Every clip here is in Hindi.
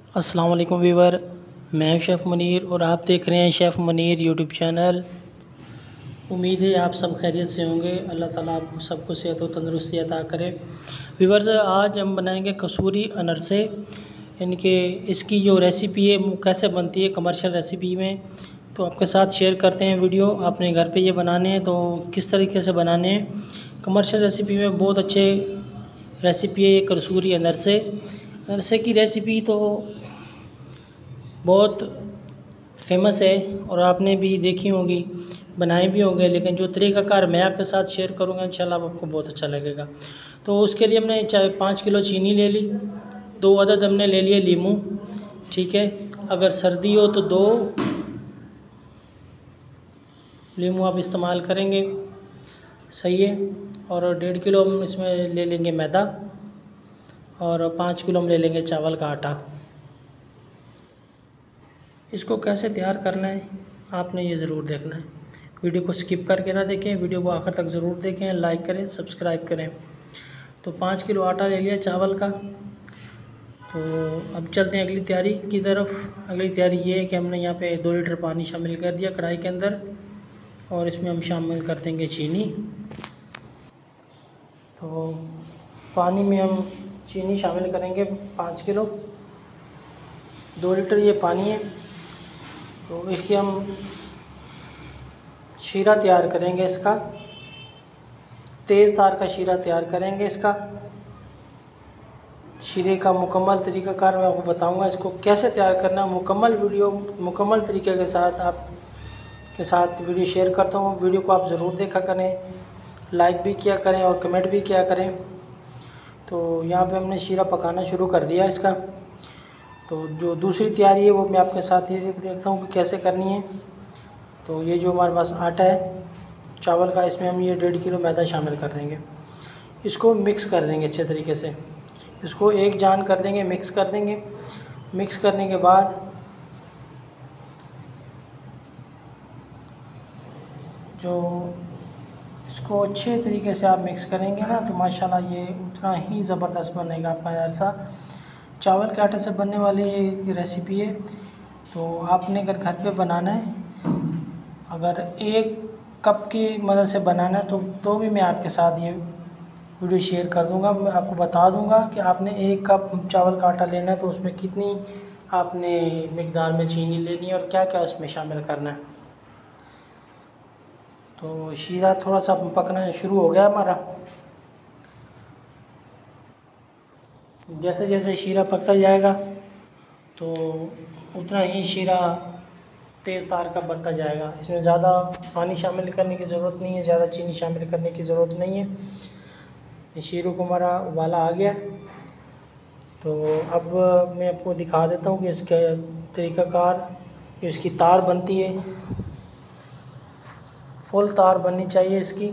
अस्सलाम वालेकुम व्यूवर, मैं शेफ़ मुनीर और आप देख रहे हैं शेफ़ मुनीर यूट्यूब चैनल। उम्मीद है आप सब खैरियत से होंगे। अल्लाह ताला आप सबको सेहत और तंदुरुस्ती अता करे। व्यूवर्स, आज हम बनाएंगे कसूरी अनरसे। इनके इसकी जो रेसिपी है वो कैसे बनती है कमर्शियल रेसिपी में, तो आपके साथ शेयर करते हैं वीडियो। आपने घर पे ये बनाने हैं तो किस तरीके से बनाने हैं। कमर्शियल रेसिपी में बहुत अच्छे रेसिपी है ये कसूरी अनरसे। अनरसे की रेसिपी तो बहुत फेमस है और आपने भी देखी होगी, बनाए भी होंगे, लेकिन जो तरीक़ाकार मैं आपके साथ शेयर करूँगा इंशाल्लाह आपको बहुत अच्छा लगेगा। तो उसके लिए हमने 5 किलो चीनी ले ली, 2 अदद हमने ले लिए लीमू, ठीक है। अगर सर्दी हो तो 2 लीमू आप इस्तेमाल करेंगे, सही है। और 1.5 किलो हम इसमें ले लेंगे मैदा और 5 किलो हम ले लेंगे चावल का आटा। इसको कैसे तैयार करना है आपने ये ज़रूर देखना है, वीडियो को स्किप करके ना देखें, वीडियो को आखिर तक ज़रूर देखें, लाइक करें, सब्सक्राइब करें। तो 5 किलो आटा ले लिया चावल का। तो अब चलते हैं अगली तैयारी की तरफ। अगली तैयारी ये है कि हमने यहाँ पे 2 लीटर पानी शामिल कर दिया कढ़ाई के अंदर और इसमें हम शामिल कर देंगे चीनी। तो पानी में हम चीनी शामिल करेंगे 5 किलो, 2 लीटर ये पानी है। तो इसकी हम शीरा तैयार करेंगे, इसका तेज़ धार का शीरा तैयार करेंगे। इसका शीरे का मुकम्मल तरीक़ाकार मैं आपको बताऊंगा, इसको कैसे तैयार करना है। मुकम्मल वीडियो मुकम्मल तरीके के साथ आपके साथ वीडियो शेयर करता हूँ। वीडियो को आप ज़रूर देखा करें, लाइक भी किया करें और कमेंट भी किया करें। तो यहाँ पे हमने शीरा पकाना शुरू कर दिया इसका। तो जो दूसरी तैयारी है वो मैं आपके साथ ये देखता हूँ कि कैसे करनी है। तो ये जो हमारे पास आटा है चावल का, इसमें हम ये 1.5 किलो मैदा शामिल कर देंगे। इसको मिक्स कर देंगे अच्छे तरीके से, इसको एक जान कर देंगे, मिक्स कर देंगे। मिक्स करने के बाद जो इसको अच्छे तरीके से आप मिक्स करेंगे ना तो माशाल्लाह ये उतना ही ज़बरदस्त बनेगा आपका अनरसा। चावल के आटे से बनने वाली ये रेसिपी है। तो आपने अगर घर पे बनाना है, अगर 1 कप की मदद से बनाना है तो भी मैं आपके साथ ये वीडियो शेयर कर दूंगा। मैं आपको बता दूंगा कि आपने 1 कप चावल का आटा लेना है तो उसमें कितनी आपने मिकदार में चीनी लेनी है और क्या क्या उसमें शामिल करना है। तो शीरा थोड़ा सा पकना शुरू हो गया हमारा। जैसे जैसे शीरा पकता जाएगा तो उतना ही शीरा तेज़ तार का बनता जाएगा। इसमें ज़्यादा पानी शामिल करने की ज़रूरत नहीं है, ज़्यादा चीनी शामिल करने की ज़रूरत नहीं है। शीरों को हमारा उबाला आ गया। तो अब मैं आपको दिखा देता हूँ कि इसका तरीक़ाकार, इसकी तार बनती है, फुल तार बननी चाहिए इसकी,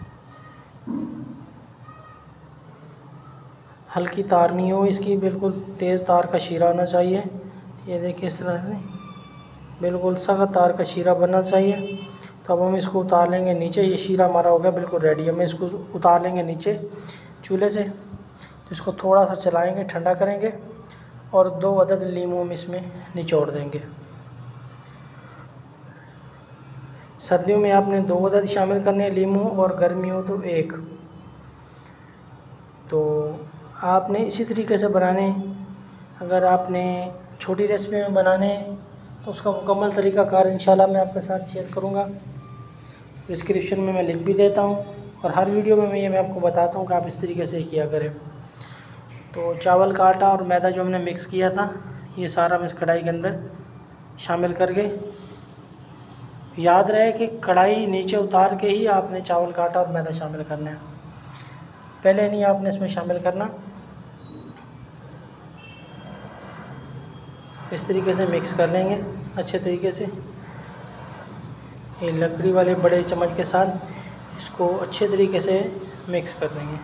हल्की तार नहीं हो इसकी, बिल्कुल तेज़ तार का शीरा होना चाहिए। ये देखिए इस तरह से बिल्कुल सख्त तार का शीरा बनना चाहिए। तो अब हम इसको उतार लेंगे नीचे। ये शीरा हमारा हो गया बिल्कुल रेडी। हम इसको उतार लेंगे नीचे चूल्हे से। तो इसको थोड़ा सा चलाएंगे, ठंडा करेंगे और 2 अदद लीमू हम इसमें निचोड़ देंगे। सर्दियों में आपने 2 अदद शामिल करने हैं लीमू और गर्मी हो तो 1। तो आपने इसी तरीके से बनाने। अगर आपने छोटी रेसिपी में बनाने तो उसका मुकम्मल तरीक़ाकार इंशाल्लाह मैं आपके साथ शेयर करूँगा। डिस्क्रिप्शन में मैं लिंक भी देता हूँ और हर वीडियो में मैं आपको बताता हूँ कि आप इस तरीके से किया करें। तो चावल का आटा और मैदा जो हमने मिक्स किया था ये सारा मैं इस कढ़ाई के अंदर शामिल करके, याद रहे कि कढ़ाई नीचे उतार के ही आपने चावल का आटा और मैदा शामिल करना है, पहले नहीं आपने इसमें शामिल करना। इस तरीके से मिक्स कर लेंगे अच्छे तरीके से। ये लकड़ी वाले बड़े चम्मच के साथ इसको अच्छे तरीके से मिक्स कर देंगे।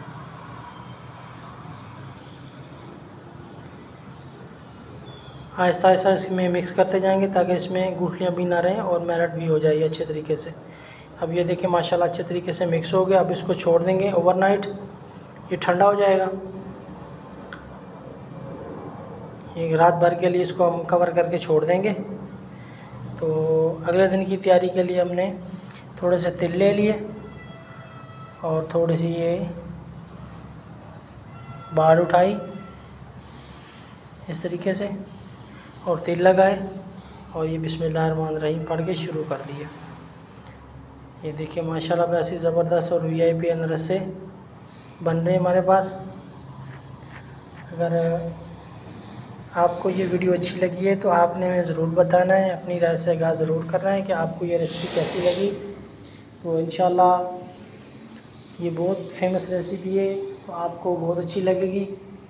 आहिस्ता आहिस्ता इसमें मिक्स करते जाएंगे ताकि इसमें गुठलियाँ भी ना रहें और मेल्ट भी हो जाए अच्छे तरीके से। अब ये देखिए माशाल्लाह अच्छे तरीके से मिक्स हो गया। अब इसको छोड़ देंगे ओवरनाइट, ये ठंडा हो जाएगा। एक रात भर के लिए इसको हम कवर करके छोड़ देंगे। तो अगले दिन की तैयारी के लिए हमने थोड़े से तिल ले लिए और थोड़ी सी ये बाढ़ उठाई इस तरीके से और तिल लगाए और ये बिस्मिल्लाहिर्रहमानिर्रहीम पढ़ के शुरू कर दिया। ये देखिए माशाल्लाह वैसी ज़बरदस्त और वीआईपी अनरसे बन रहे हैं हमारे पास। अगर आपको ये वीडियो अच्छी लगी है तो आपने हमें ज़रूर बताना है, अपनी राय से आगाह ज़रूर करना है कि आपको ये रेसिपी कैसी लगी। तो इंशाल्लाह ये बहुत फेमस रेसिपी है तो आपको बहुत अच्छी लगेगी।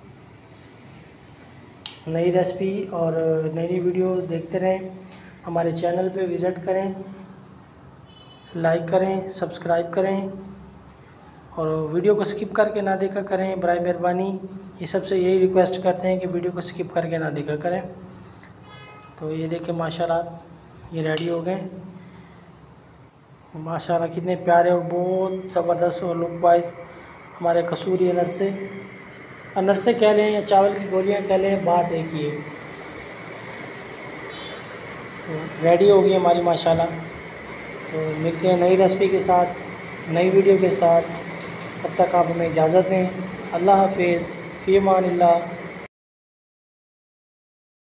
नई रेसिपी और नई वीडियो देखते रहें, हमारे चैनल पे विज़िट करें, लाइक करें, सब्सक्राइब करें और वीडियो को स्किप करके ना देखा करें बराए मेहरबानी। ये सबसे यही रिक्वेस्ट करते हैं कि वीडियो को स्किप करके ना देखा करें। तो ये देखिए माशाल्लाह ये रेडी हो गए। माशाल्लाह कितने प्यारे और बहुत ज़बरदस्त और लुक वाइज हमारे कसूरी अनरसे कह लें या चावल की गोलियां कह लें, बात एक ही है। तो रेडी हो गई हमारी माशाल्लाह। तो मिलते हैं नई रेसिपी के साथ, नई वीडियो के साथ। तब तक आप हमें इजाज़त दें। अल्लाह हाफिज़, फ़ी अमानिल्लाह।